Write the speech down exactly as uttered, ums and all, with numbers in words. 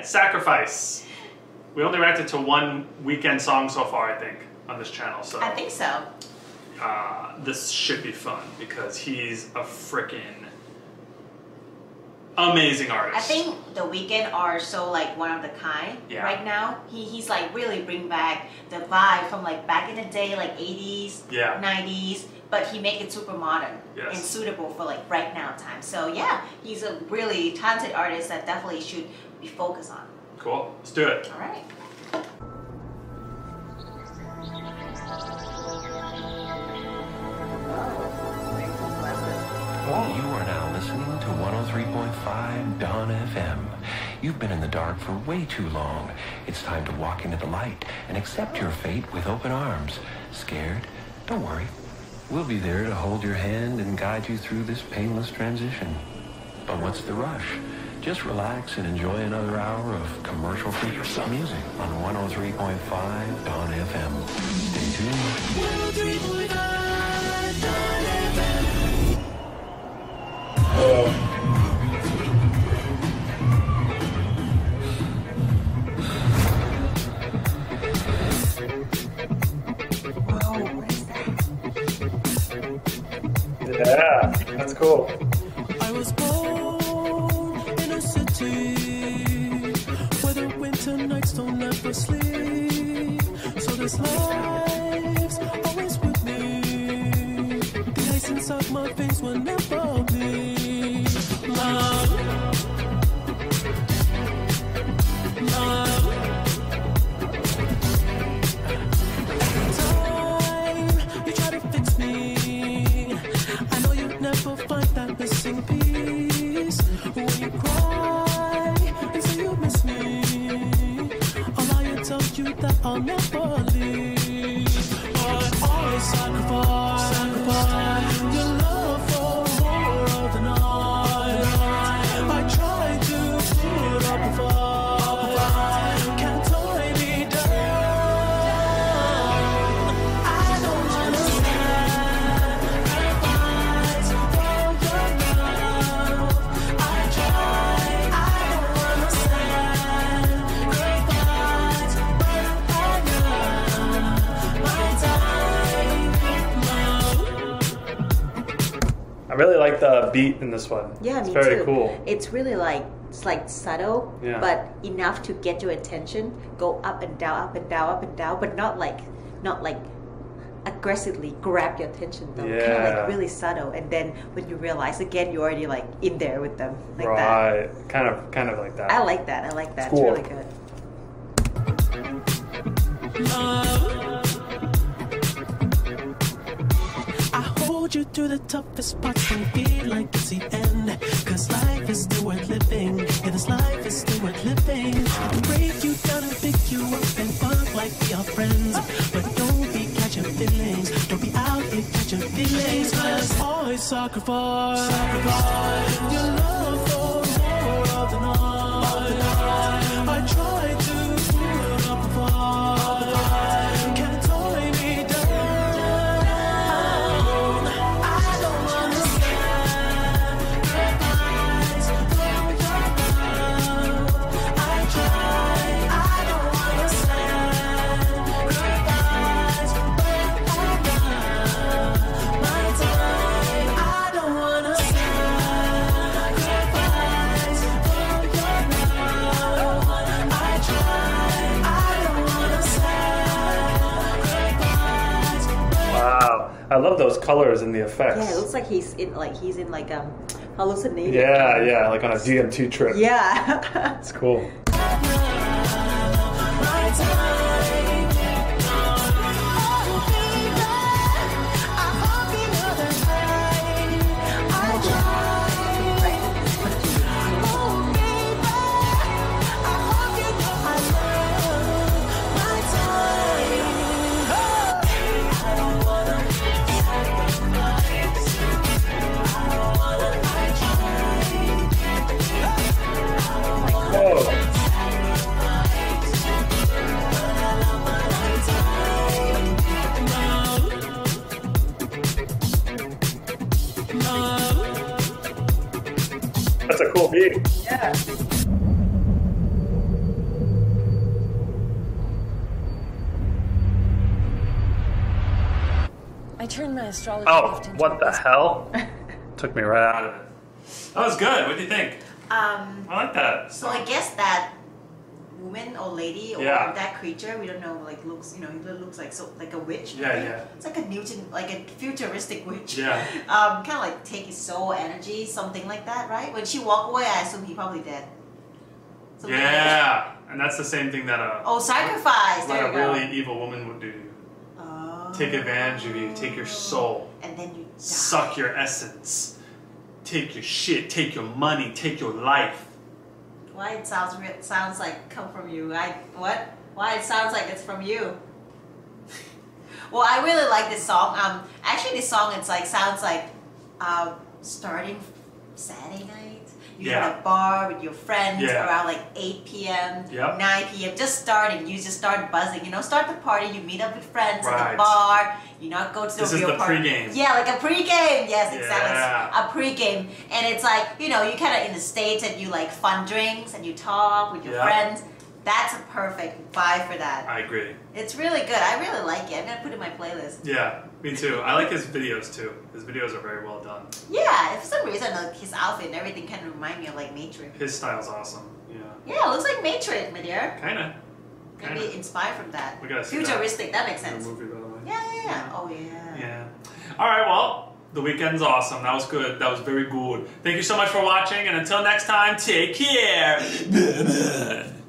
Weeknd, Sacrifice. We only reacted to one Weeknd song so far, I think, on this channel. So I think so. Uh, this should be fun because he's a freaking amazing artist. I think the Weeknd are so like one of the kind yeah. right now. He he's like really bring back the vibe from like back in the day, like eighties, yeah. nineties. But he make it super modern yes. and suitable for like right now time. So yeah, he's a really talented artist that definitely should be focused on. Cool. Let's do it. All right. You are now listening to one oh three point five Dawn F M. You've been in the dark for way too long. It's time to walk into the light and accept your fate with open arms. Scared? Don't worry. We'll be there to hold your hand and guide you through this painless transition. But what's the rush? Just relax and enjoy another hour of commercial-free music on one oh three point five Dawn F M. Stay tuned. one oh three point five Dawn F M. Oh. Yeah, that's cool. I was born in a city where the winter nights don't ever sleep. So this life's always with me. The ice inside my veins will never bleed. Love, love. Every time you try to fix me, never find that missing piece. When you cry and say you miss me, I'll lie and tell you that I'll never leave. But always sacrifice, sacrifice your love for more of the night. I try to put up a fight, can't tie me down. I don't understand. I really like the beat in this one. Yeah, it's me very too. cool. It's really like it's like subtle, yeah. but enough to get your attention. Go up and down, up and down, up and down, but not like not like aggressively grab your attention though. Yeah. Kind of like really subtle, and then when you realize again, you're already like in there with them, like right. that. Kind of, kind of like that. I like that. I like that. It's, cool. It's really good. Love. Hold you through the toughest parts and feel like it's the end. Cause life is still worth living. Yeah, this life is still worth living. I'll break you down and pick you up and fuck like we are friends. But don't be catching feelings. Don't be out here catching feelings. Cause always sacrifice, sacrifice your love for more of the night. I try to put up a fight, can't tie me down. I love those colors and the effects. Yeah, it looks like he's in like he's in like um hallucinating. Yeah, yeah, like on a D M T trip. Yeah. It's cool. That's a cool beat. Yeah. I turned my astrology Oh, gift into what a the business. hell? Took me right out of it. That was good. What do you think? Um, I like that. so I guess that woman or lady or Yeah. that creature, we don't know, like looks, you know, it looks like so like a witch. Yeah, right? yeah. It's like a Newton, like a futuristic witch. Yeah. Um, kind of like take his soul energy, something like that, right? When she walked away, I assume he probably dead. Something like that. Yeah, and that's the same thing that a Oh, sacrifice. what There a you go. really evil woman would do. Oh. Take advantage of you, take your soul, And then you die. suck your essence, take your shit, take your money, take your life. Why it sounds real, sounds like come from you? I what? Why it sounds like it's from you? Well, I really like this song. Um, actually, this song it's like sounds like, um, starting Saturday night. You're Yeah. at a bar with your friends Yeah. around like eight p m, Yep. nine p m Just starting. You just start buzzing. You know, start the party. You meet up with friends at Right. the bar. You not go to the This is real the party. pregame. Yeah, like a pregame. Yes, exactly. Yeah. A pregame, and it's like you know, you kind of in the States and you like fun drinks and you talk with your Yeah. friends. That's a perfect vibe for that. I agree. It's really good. I really like it. I'm gonna put it in my playlist. Yeah, me too. I like his videos too. His videos are very well done. Yeah, for some reason, like, his outfit and everything kind of remind me of like Matrix. His style's awesome. Yeah. Yeah, it looks like Matrix, my dear. Kinda. Maybe Kinda. inspired from that. We gotta see Futuristic. That, makes Good sense. movie, by the way. Yeah, yeah, yeah. Oh yeah. Yeah. All right. Well, the weekend's awesome. That was good. That was very good. Thank you so much for watching, and until next time, take care.